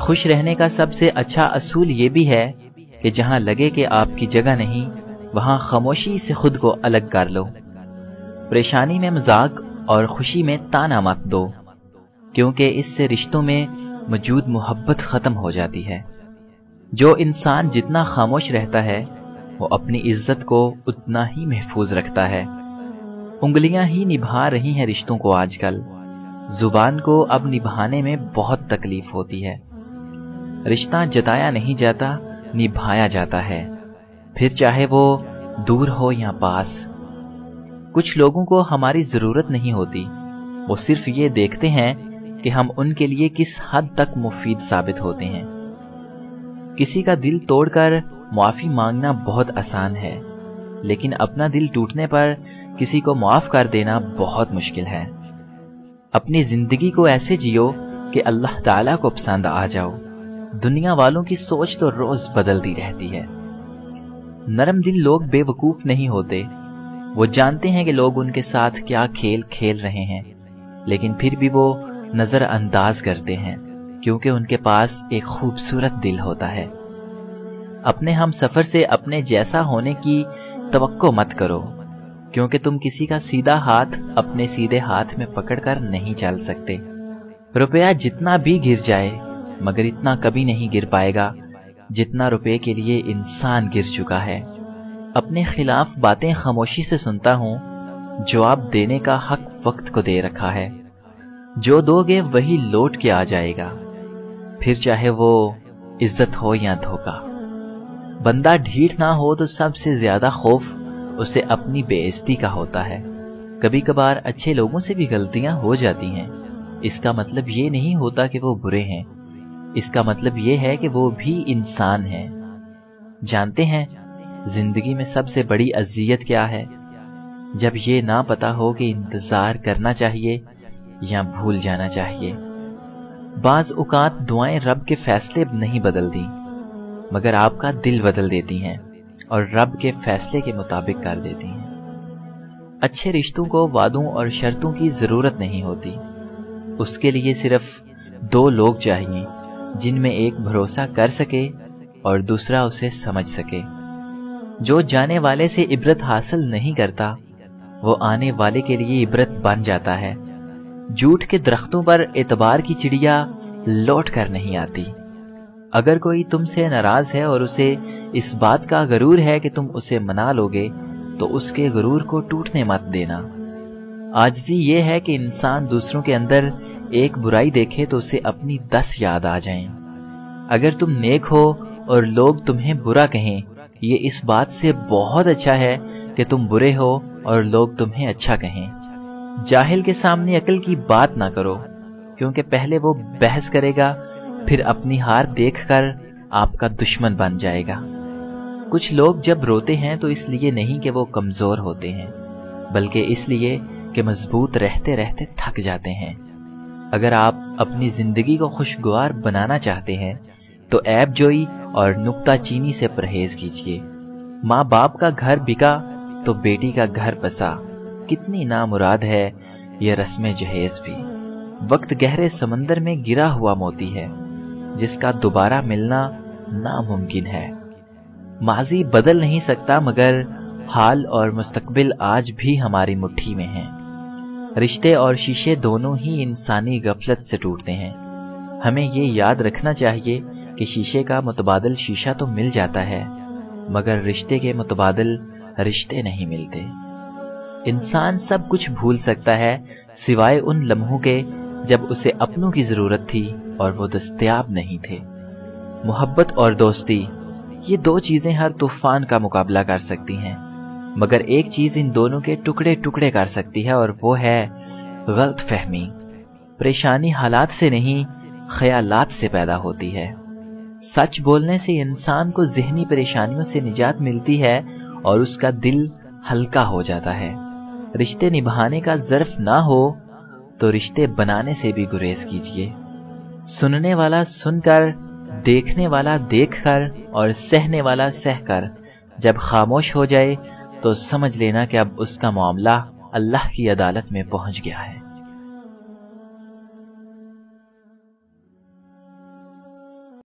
خوش رہنے کا سب سے اچھا اصول یہ بھی ہے کہ جہاں لگے کہ آپ کی جگہ نہیں، وہاں خاموشی سے خود کو الگ کر لو۔ پریشانی میں مذاق اور خوشی میں طعنہ مت دو، کیونکہ اس سے رشتوں میں موجود محبت ختم ہو جاتی ہے۔ جو انسان جتنا خاموش رہتا ہے وہ اپنی عزت کو اتنا ہی محفوظ رکھتا ہے۔ انگلیاں ہی نبھا رہی ہیں رشتوں کو آج کل، زبان کو اب نبھانے میں بہت تکلیف ہوتی ہے۔ رشتہ جتایا نہیں جاتا، نبھایا جاتا ہے، پھر چاہے وہ دور ہو یا پاس۔ کچھ لوگوں کو ہماری ضرورت نہیں ہوتی، وہ صرف یہ دیکھتے ہیں کہ ہم ان کے لیے کس حد تک مفید ثابت ہوتے ہیں۔ کسی کا دل توڑ کر معافی مانگنا بہت آسان ہے، لیکن اپنا دل ٹوٹنے پر کسی کو معاف کر دینا بہت مشکل ہے۔ اپنی زندگی کو ایسے جیو کہ اللہ تعالیٰ کو پسند آ جاؤ۔ دنیا والوں کی سوچ تو روز بدلتی رہتی ہے۔ نرم دل لوگ بے وقوف نہیں ہوتے، وہ جانتے ہیں کہ لوگ ان کے ساتھ کیا کھیل کھیل رہے ہیں، لیکن پھر بھی وہ نظر انداز کرتے ہیں، کیونکہ ان کے پاس ایک خوبصورت دل ہوتا ہے۔ اپنے ہم سفر سے اپنے جیسا ہونے کی توقع مت کرو، کیونکہ تم کسی کا سیدھا ہاتھ اپنے سیدھے ہاتھ میں پکڑ کر نہیں چل سکتے۔ روپیہ جتنا بھی گر جائے مگر اتنا کبھی نہیں گر پائے گا جتنا روپے کے لیے انسان گر چکا ہے۔ اپنے خلاف باتیں خاموشی سے سنتا ہوں، جواب دینے کا حق وقت کو دے رکھا ہے۔ جو دو گے وہی لوٹ کے آ جائے گا، پھر چاہے وہ عزت ہو یا دھوکہ۔ بندہ ڈھیٹ نہ ہو تو سب سے زیادہ خوف اسے اپنی بے عزتی کا ہوتا ہے۔ کبھی کبھار اچھے لوگوں سے بھی غلطیاں ہو جاتی ہیں، اس کا مطلب یہ نہیں ہوتا کہ وہ برے ہیں، اس کا مطلب یہ ہے کہ وہ بھی انسان ہیں۔ جانتے ہیں زندگی میں سب سے بڑی اذیت کیا ہے؟ جب یہ نہ پتا ہو کہ انتظار کرنا چاہیے یا بھول جانا چاہیے۔ بعض اوقات دعائیں رب کے فیصلے نہیں بدلتی، مگر آپ کا دل بدل دیتی ہیں اور رب کے فیصلے کے مطابق کر دیتی ہیں۔ اچھے رشتوں کو وعدوں اور شرطوں کی ضرورت نہیں ہوتی، اس کے لیے صرف دو لوگ چاہیے جن میں ایک بھروسہ کر سکے اور دوسرا اسے سمجھ سکے۔ جو جانے والے سے عبرت حاصل نہیں کرتا وہ آنے والے کے لیے عبرت بن جاتا ہے۔ جھوٹ کے درختوں پر اعتبار کی چڑیا لوٹ کر نہیں آتی۔ اگر کوئی تم سے ناراض ہے اور اسے اس بات کا غرور ہے کہ تم اسے منا لوگے تو اس کے غرور کو ٹوٹنے مت دینا۔ عاجزی یہ ہے کہ انسان دوسروں کے اندر ایک برائی دیکھے تو اسے اپنی 10 یاد آ جائیں۔ اگر تم نیک ہو اور لوگ تمہیں برا کہیں، یہ اس بات سے بہت اچھا ہے کہ تم برے ہو اور لوگ تمہیں اچھا کہیں۔ جاہل کے سامنے عقل کی بات نہ کرو، کیونکہ پہلے وہ بحث کرے گا، پھر اپنی ہار دیکھ کر آپ کا دشمن بن جائے گا۔ کچھ لوگ جب روتے ہیں تو اس لیے نہیں کہ وہ کمزور ہوتے ہیں، بلکہ اس لیے کہ مضبوط رہتے رہتے تھک جاتے ہیں۔ اگر آپ اپنی زندگی کو خوشگوار بنانا چاہتے ہیں تو عیب جوئی اور نکتہ چینی سے پرہیز کیجیے۔ ماں باپ کا گھر بکا تو بیٹی کا گھر بسا، کتنی نامراد ہے یہ رسم جہیز بھی۔ وقت گہرے سمندر میں گرا ہوا موتی ہے جس کا دوبارہ ملنا ناممکن ہے۔ ماضی بدل نہیں سکتا مگر حال اور مستقبل آج بھی ہماری مٹھی میں ہیں۔ رشتے اور شیشے دونوں ہی انسانی غفلت سے ٹوٹتے ہیں۔ ہمیں یہ یاد رکھنا چاہیے کہ شیشے کا متبادل شیشہ تو مل جاتا ہے، مگر رشتے کے متبادل رشتے نہیں ملتے۔ انسان سب کچھ بھول سکتا ہے سوائے ان لمحوں کے جب اسے اپنوں کی ضرورت تھی اور وہ دستیاب نہیں تھے۔ محبت اور دوستی، یہ دو چیزیں ہر طوفان کا مقابلہ کر سکتی ہیں، مگر ایک چیز ان دونوں کے ٹکڑے ٹکڑے کر سکتی ہے اور وہ ہے غلط فہمی۔ پریشانی حالات سے نہیں، خیالات سے پیدا ہوتی ہے۔ سچ بولنے سے انسان کو ذہنی پریشانیوں سے نجات ملتی ہے اور اس کا دل ہلکا ہو جاتا ہے۔ رشتے نبھانے کا ظرف نہ ہو تو رشتے بنانے سے بھی گریز کیجیے۔ سننے والا سن کر، دیکھنے والا دیکھ کر اور سہنے والا سہ کر جب خاموش ہو جائے تو سمجھ لینا کہ اب اس کا معاملہ اللہ کی عدالت میں پہنچ گیا ہے۔